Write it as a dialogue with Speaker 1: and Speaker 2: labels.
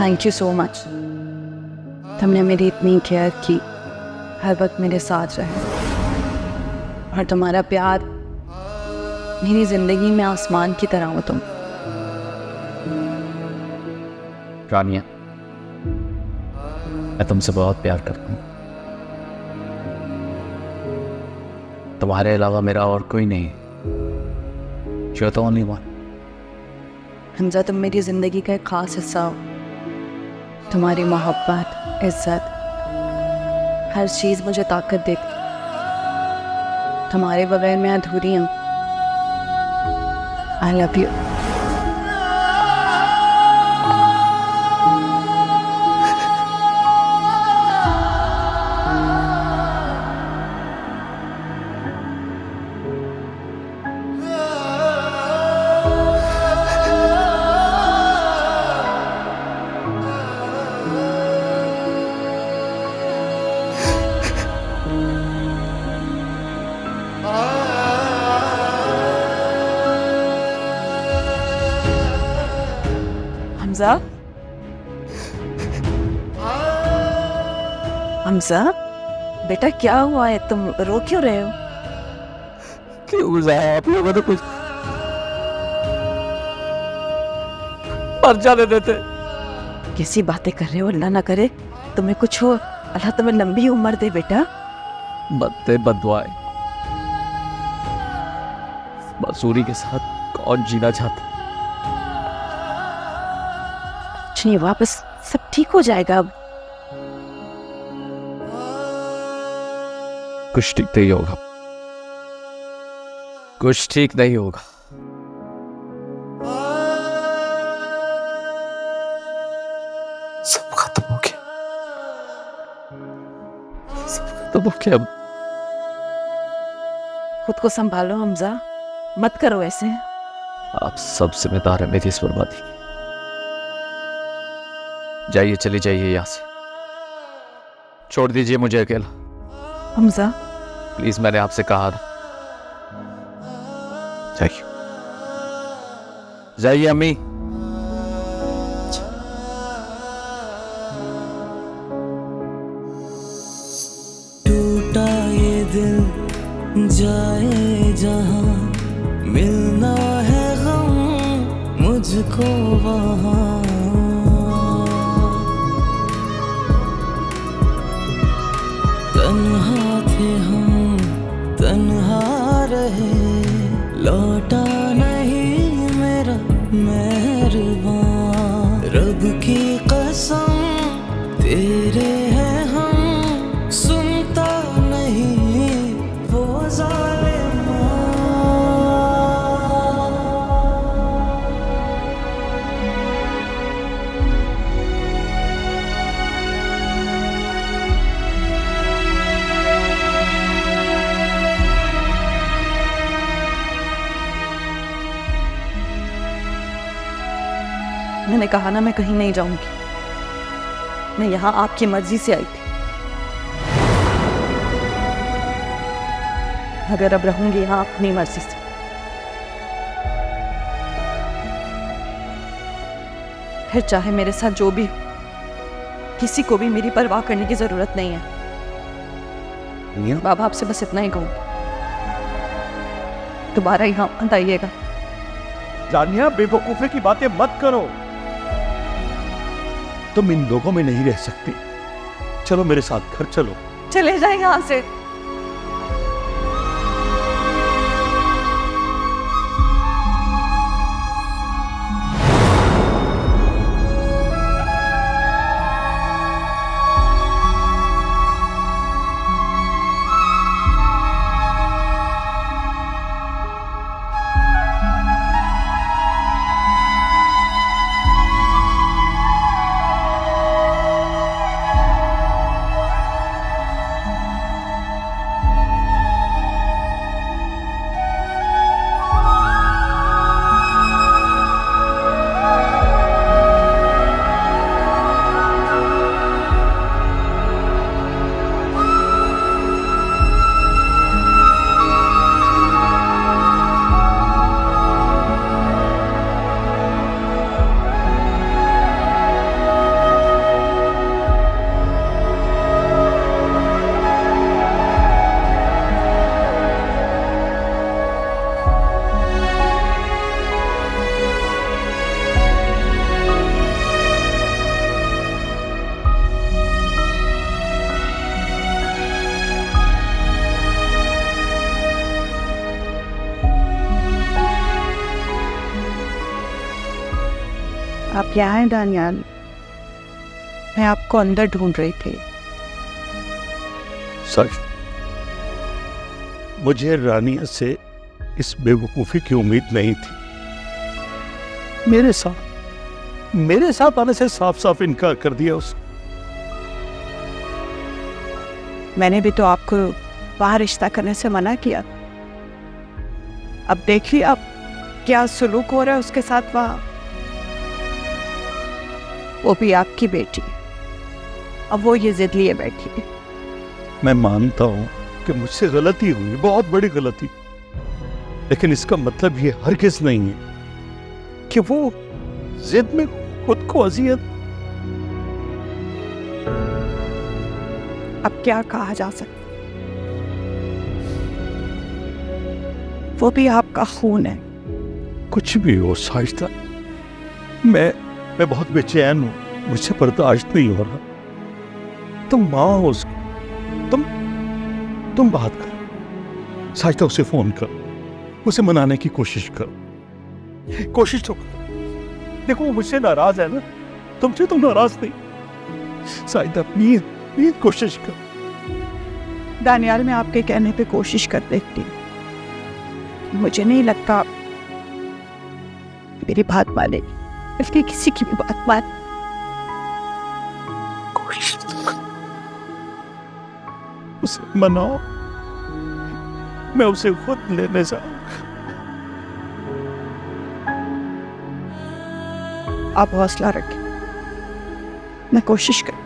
Speaker 1: Thank you so much. तुमने मेरी इतनी केयर की, हर वक्त मेरे साथ रहे, और तुम्हारा प्यार मेरी ज़िंदगी में आसमान की तरह हो तुम।
Speaker 2: रानिया, मैं तुमसे बहुत प्यार करता हूँ। तुम्हारे अलावा मेरा और कोई नहीं। You're the only one.
Speaker 1: Hamza, तुम मेरी ज़िंदगी का एक ख़ास हिस्सा हो। तुम्हारी मोहब्बत, इज्जत, हर चीज़ मुझे ताकत देती। तुम्हारे बगैर मैं अधूरी हूँ। I love you. Hamza, Hamza बेटा, क्या हुआ है? तुम रो क्यों रहे हो?
Speaker 2: क्यों आप लोगों ने कुछ मर जाने देते।
Speaker 1: कैसी बातें कर रहे हो? अल्लाह ना करे तुम्हें कुछ हो। अल्लाह तुम्हें लंबी उम्र दे बेटा।
Speaker 2: बदते बदवाए, मसूरी के साथ कौन जीना चाहता?
Speaker 1: कुछ नहीं, वापस सब ठीक हो जाएगा। अब
Speaker 2: कुछ ठीक नहीं होगा, कुछ ठीक नहीं होगा। सब खत्म हो गया, सब खत्म हो गया।
Speaker 1: खुद को संभालो हमजा, मत करो ऐसे।
Speaker 2: आप सब जिम्मेदार है मेरी इस बर्बादी की। जाइए, चली जाइए यहां से, छोड़ दीजिए मुझे अकेला।
Speaker 1: हमजा
Speaker 2: प्लीज, मैंने आपसे कहा था। जाइए, जाइए अम्मी।
Speaker 3: टूटा ये दिल जाए जहां, मिलना है गम मुझको वहां। तन्हा थे हम, तन्हा रहे, लौटा नहीं मेरा मेहरबान। रब की कसम तेरे हैं हम, सुनता नहीं वो ज़ालिमा।
Speaker 1: मैंने कहा ना, मैं कहीं नहीं जाऊंगी। मैं यहाँ आपकी मर्जी से आई थी। अगर अब रहूंगी यहाँ अपनी मर्जी से। फिर चाहे मेरे साथ जो भी हो, किसी को भी मेरी परवाह करने की जरूरत नहीं है। बाबा, आपसे बस इतना ही कहूँ, दोबारा यहाँ मत आइएगा।
Speaker 4: जानिया, बेवकूफी की बातें मत करो। तुम इन लोगों में नहीं रह सकती। चलो मेरे साथ घर चलो।
Speaker 1: चले जाए यहाँ से। आप यहाँ हैं दानियाल? मैं आपको अंदर ढूंढ रही थी।
Speaker 4: सच, मुझे रानिया से इस बेवकूफी की उम्मीद नहीं थी। मेरे साथ आने से साफ साफ इनकार कर दिया उसने।
Speaker 1: मैंने भी तो आपको वहां रिश्ता करने से मना किया। अब देखिए आप क्या सुलूक हो रहा है उसके साथ वहां। वो भी आपकी बेटी, अब वो ये जिद लिए बैठी है।
Speaker 4: मैं मानता हूं कि मुझसे गलती हुई, बहुत बड़ी गलती, लेकिन इसका मतलब ये हरगिज नहीं है कि वो जिद में खुद को अजियत।
Speaker 1: अब क्या कहा जा सकता, वो भी आपका खून है।
Speaker 4: कुछ भी हो साजिदा, मैं बहुत बेचैन हूं, मुझसे बर्दाश्त नहीं हो रहा। तुम माँ हो उसकी, तुम बात कर साजिदा, उसे फोन कर, उसे मनाने की कोशिश कर। कोशिश तो कर। देखो वो मुझसे नाराज है ना, तुमसे तो नाराज नहीं। साजिदा प्लीज प्लीज कोशिश कर।
Speaker 1: दानियाल, मैं आपके कहने पे कोशिश कर देखती हूँ। मुझे नहीं लगता मेरी बात मानेगी, इसलिए किसी की भी बात मान।
Speaker 4: कोशिश तो कर, उसे मनाओ, मैं उसे खुद लेने जाऊंगा।
Speaker 1: आप हौसला रखें, मैं कोशिश कर।